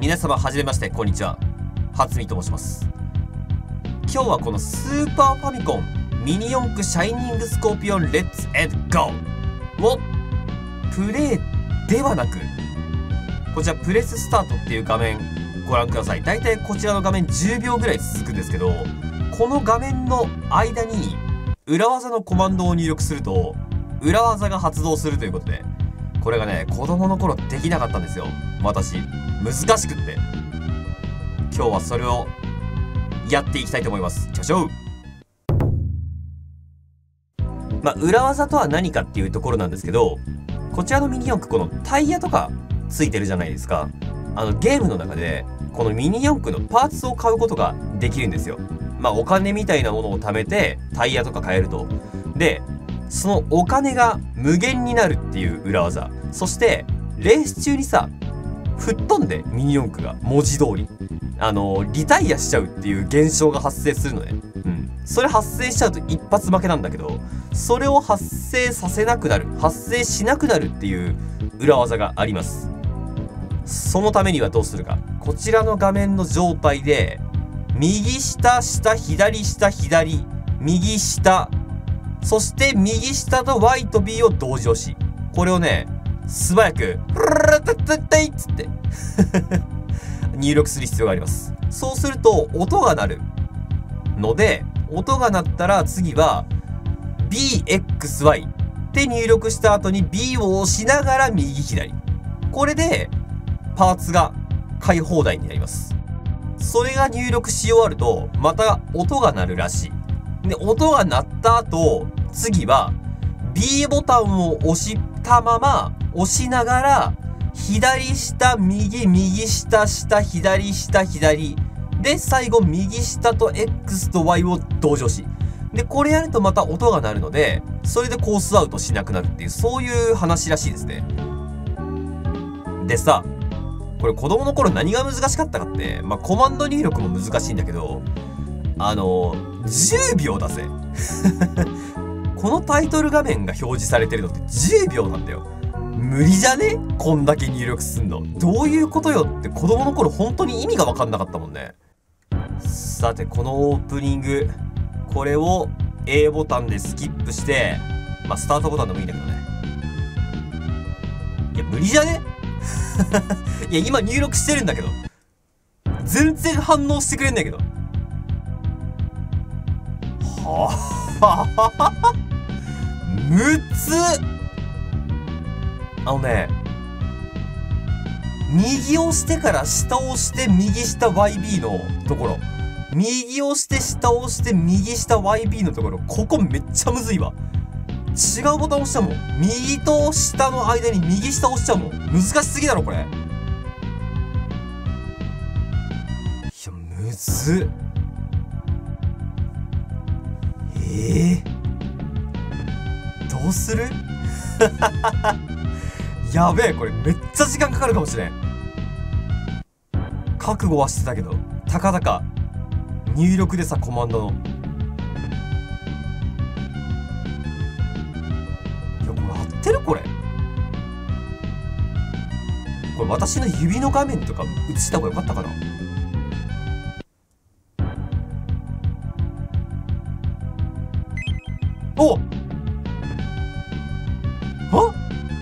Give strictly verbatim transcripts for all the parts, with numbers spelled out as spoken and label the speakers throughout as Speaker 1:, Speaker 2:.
Speaker 1: 皆様はじめまして、こんにちは。初見と申します。今日はこのスーパーファミコンミニ四駆シャイニングスコーピオンレッツエンドゴーをプレイではなく、こちらプレススタートっていう画面ご覧ください。だいたいこちらの画面じゅうびょうぐらい続くんですけど、この画面の間に裏技のコマンドを入力すると裏技が発動するということで、これがね、子供の頃できなかったんですよ。私難しくって、今日はそれをやっていきたいと思います。行きましょう。まあ裏技とは何かっていうところなんですけど、こちらのミニ四駆、このタイヤとかついてるじゃないですか。あのゲームの中でこのミニ四駆のパーツを買うことができるんですよ。まあお金みたいなものを貯めてタイヤとか買えると。でそのお金が無限になるっていう裏技。そしてレース中にさ、吹っ飛んでミニ四駆が文字通りあのリタイアしちゃうっていう現象が発生するのね。うん。それ発生しちゃうと一発負けなんだけど、それを発生させなくなる、発生しなくなるっていう裏技があります。そのためにはどうするか。こちらの画面の状態で右下下左下左右下、そして右下と ワイ と ビー を同時押し、これをね素早くプルルルルルルイっつって入力する必要があります。そうすると音が鳴るので、音が鳴ったら次は ビーエックスワイ って入力した後に ビー を押しながら右左、これでパーツが買い放題になります。それが入力し終わるとまた音が鳴るらしい。で音が鳴った後、次は ビー ボタンを押したまま押しながら左下右右下下左下左で最後右下と X と ワイ を同時押しで、これやるとまた音が鳴るので、それでコースアウトしなくなるっていう、そういう話らしいですね。でさ、これ子供の頃何が難しかったかって、まあコマンド入力も難しいんだけど、あのじゅうびょうだぜこのタイトル画面が表示されてるのってじゅうびょうなんだよ。無理じゃね？こんだけ入力すんのどういうことよって子供の頃本当に意味が分かんなかったもんね。さてこのオープニング、これを A ボタンでスキップして、まあスタートボタンでもいいんだけどね。いや無理じゃねいや今入力してるんだけど全然反応してくれんだけど、はあむつっ。あのね、右押してから下押して右下 ワイビー のところ、右押して下押して右下 ワイビー のところ、ここめっちゃむずいわ。違うボタン押したもん。右と下の間に右下押しちゃうもん。難しすぎだろこれ。いやむずっ。ええー、どうするやべえ、これめっちゃ時間かかるかもしれん。覚悟はしてたけど、たかだか入力でさ、コマンドの。いやこれ合ってる？これこれ私の指の画面とか映した方がよかったかな。おっあ、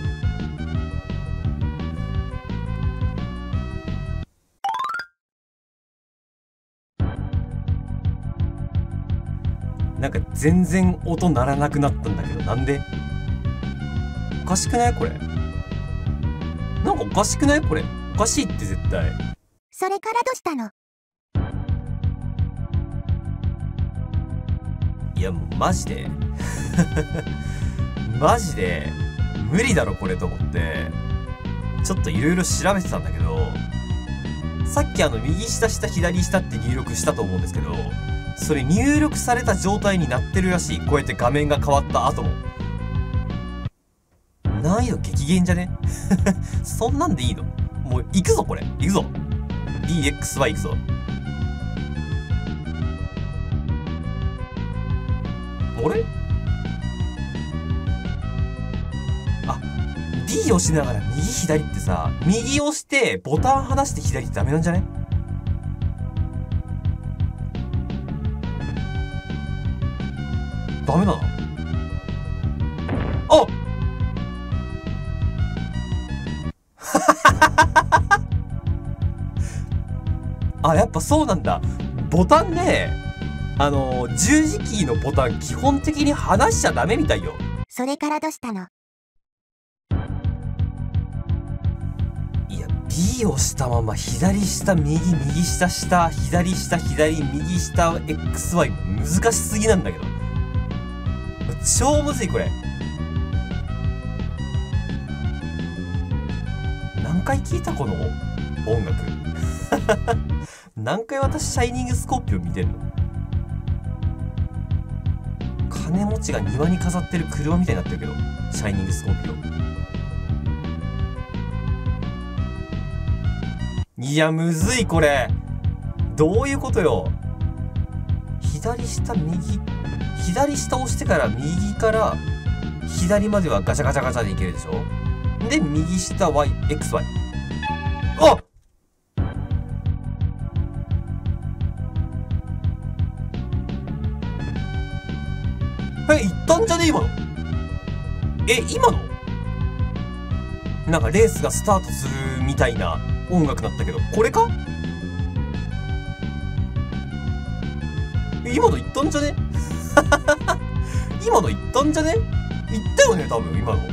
Speaker 1: なんか全然音鳴らなくなったんだけど、なんで？おかしくない？これなんかおかしくない？これおかしいって絶対。
Speaker 2: それからどうしたの？
Speaker 1: いやもうマジでマジで無理だろこれと思ってちょっといろいろ調べてたんだけど、さっきあの右下下左下って入力したと思うんですけど、それ入力された状態になってるらしい。こうやって画面が変わった後も。難易度激減じゃねそんなんでいいの？もう行くぞこれ、行くぞ ビーエックスワイ 行くぞ。あれ？あ、 B 押しながら右左ってさ、右押してボタン離して左ってダメなんじゃね？ダメなの？ああ、やっぱそうなんだ。ボタンね、あのー、十字キーのボタン基本的に離しちゃダメみたいよ。
Speaker 2: それからどうしたの？
Speaker 1: いや、B をしたまま左下右右下下左下左右下 エックスワイ 難しすぎなんだけど。超むずいこれ。何回聞いたこの音楽。何回私シャイニングスコーピオン見てんの？金持ちが庭に飾ってる車みたいになってるけど、シャイニングスコーピオン。いや、むずいこれ。どういうことよ。左下右左下押してから右から左まではガチャガチャガチャでいけるでしょ。で右下 Y、エックスワイ。あっ、え、いったんじゃね今の。え、今のなんかレースがスタートするみたいな音楽だったけど、これか？今のいったんじゃね？今のいったんじゃね？いったよね多分今の。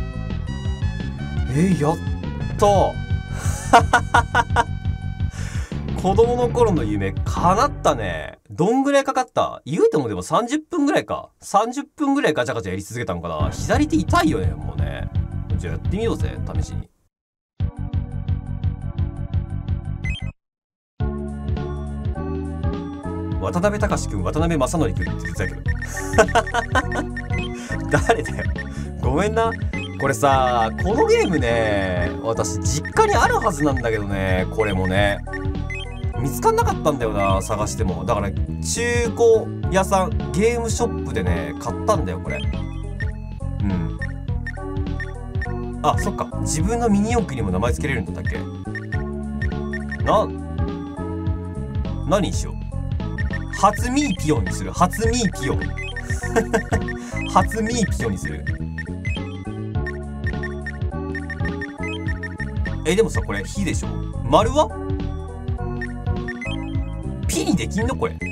Speaker 1: えー、やったー。子供の頃の夢叶ったね。どんぐらいかかった？言うてもでもさんじゅっぷんぐらいか。さんじゅっぷんぐらいガチャガチャやり続けたんかな。左手痛いよねもうね。じゃあやってみようぜ試しに。渡辺隆君、渡辺正則君って言ってたけど。誰だよ。ごめんな。これさ、このゲームね、私実家にあるはずなんだけどね、これもね。見つかんなかったんだよな、探しても。だから、中古屋さん、ゲームショップでね、買ったんだよ、これ。うん。あ、そっか。自分のミニ四駆にも名前つけれるんだったっけ？な、何にしよう。初ミーピオンにする。初ミーピオン。初ミーピオンにする。え、でもさ、これ、火でしょ？丸は？ピにできんのこれ。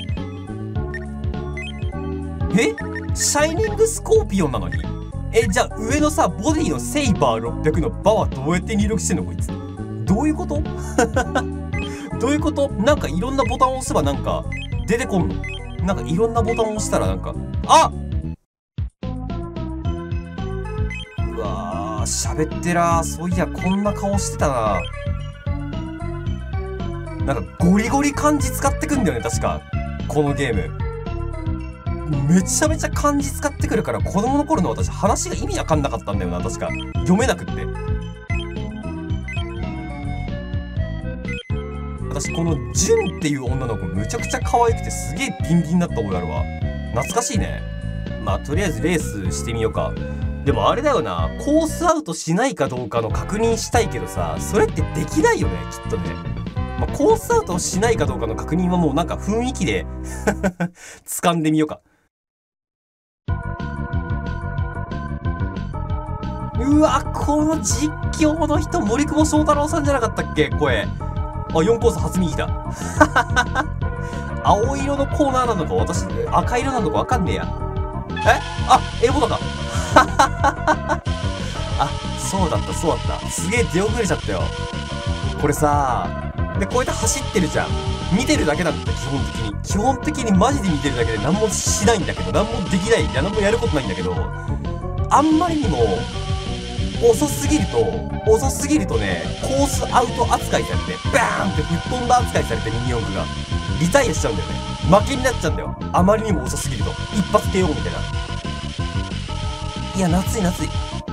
Speaker 1: え？シャイニングスコーピオンなのに？え、じゃあ上のさ、ボディのセイバーろっぴゃくのバはどうやって入力してんのこいつ。どういうこと？どういうこと？なんかいろんなボタンを押せばなんか、出てこんの？なんかいろんなボタンを押したらなんか、あ！うわー、喋ってらー。そういや、こんな顔してたな。なんかゴリゴリ漢字使ってくんだよね、確か。このゲーム。めちゃめちゃ漢字使ってくるから、子供の頃の私、話が意味わかんなかったんだよな、確か。読めなくって。私、このジュンっていう女の子、むちゃくちゃ可愛くて、すげえビンビンだった覚えあるわ。懐かしいね。まあ、とりあえずレースしてみようか。でもあれだよな、コースアウトしないかどうかの確認したいけどさ、それってできないよね、きっとね。まあ、コースアウトしないかどうかの確認はもうなんか雰囲気で掴んでみようか。うわ、この実況の人、森久保祥太郎さんじゃなかったっけ声。あ、よんコース初右だ。青色のコーナーなのか、私、赤色なのかわかんねえや。え？あ、英語だか。あ、そうだった、そうだった。すげえ出遅れちゃったよ。これさ、で、こうやって走ってるじゃん。見てるだけなんだ、基本的に。基本的にマジで見てるだけで何もしないんだけど、何もできない。いや、何もやることないんだけど、あんまりにも、遅すぎると、遅すぎるとね、コースアウト扱いされて、バーンって吹っ飛んだ扱いされてミニ四駆が、リタイアしちゃうんだよね。負けになっちゃうんだよ。あまりにも遅すぎると。一発 ケーオー みたいな。いや、夏い夏い。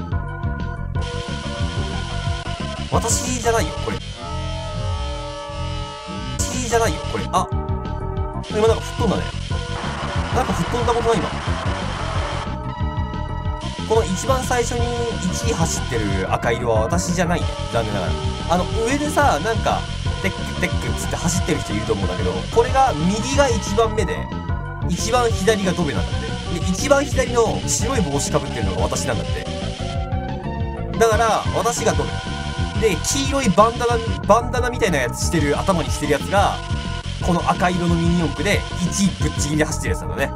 Speaker 1: 私じゃないよ、これ。私じゃないよ、これ。あ、今なんか吹っ飛んだね。なんか吹っ飛んだことない今。 この一番最初にいちい走ってる赤色は私じゃないね。残念ながら。あの、上でさ、なんか、テックテックっつって走ってる人いると思うんだけど、これが右がいちばんめで、一番左がドベなんだって。で、一番左の白い帽子かぶってるのが私なんだって。だから、私がドベ。で、黄色いバンダナ、バンダナみたいなやつしてる、頭にしてるやつが、この赤色のミニ四駆でいちいぶっちぎりで走ってるやつなんだね。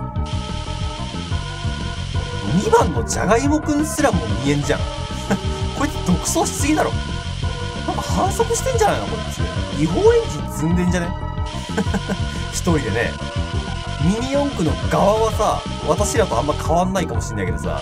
Speaker 1: にばんのじゃがいもくんすらも見えんじゃん。こいつ独走しすぎだろ。なんか反則してんじゃないのこいつ。違法エンジン積んでんじゃね一人でね。ミニ四駆の側はさ、私らとあんま変わんないかもしんないけどさ。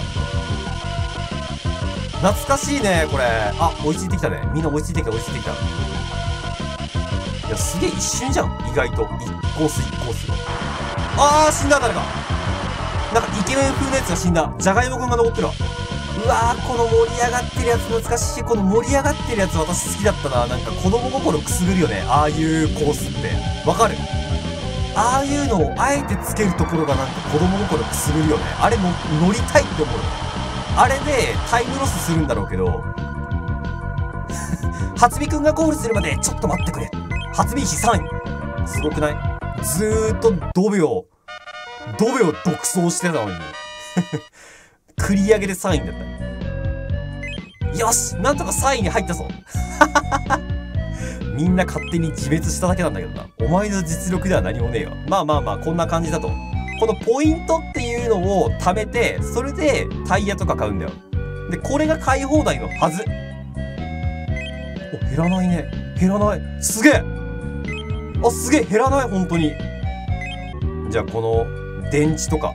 Speaker 1: 懐かしいね、これ。あ、追いついてきたね。みんな追いついてきた、追いついてきた。いや、すげえ一瞬じゃん。意外と。一コース一コース。あー、死んだ、誰か。なんかイケメン風のやつが死んだ。じゃがいもくんが残ってるわ。うわー、この盛り上がってるやつ懐かしい。この盛り上がってるやつ私好きだったな。なんか子供心くすぐるよね。ああいうコースって。わかる？ああいうのをあえてつけるところがなんか子供心くすぐるよね。あれの乗りたいって思うよね。あれでタイムロスするんだろうけど、初見くんがゴールするまでちょっと待ってくれ。初見石さんい。すごくない？ずーっとドベを、ドベを独走してたのに。繰り上げでさんいだった。よし、なんとかさんいに入ったぞ。みんな勝手に自滅しただけなんだけどな。お前の実力では何もねえよ。まあまあまあ、こんな感じだと。このポイントっていうのを貯めて、それでタイヤとか買うんだよ。で、これが買い放題のはず。お、減らないね。減らない。すげえ。あ、すげえ、減らない、本当に。じゃあ、この電池とか。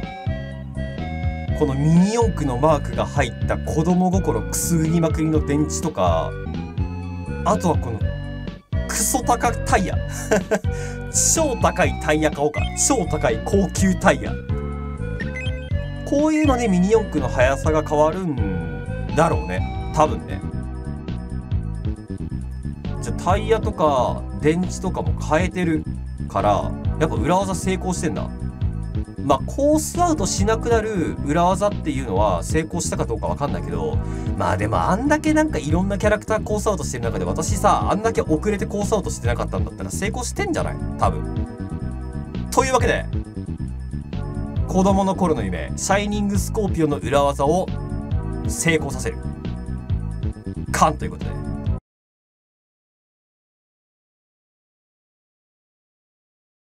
Speaker 1: このミニ四駆のマークが入った子供心くすぐりまくりの電池とか、あとはこのクソ高タイヤ。超高いタイヤ買おうか。超高い高級タイヤ。こういうのでミニ四駆の速さが変わるんだろうね。多分ね。じゃあタイヤとか電池とかも変えてるから、やっぱ裏技成功してんだ。まあ、コースアウトしなくなる裏技っていうのは成功したかどうかわかんないけど、まあでもあんだけなんかいろんなキャラクターコースアウトしてる中で私さ、あんだけ遅れてコースアウトしてなかったんだったら成功してんじゃない？多分。というわけで、子供の頃の夢、シャイニングスコーピオンの裏技を成功させる。カンということで。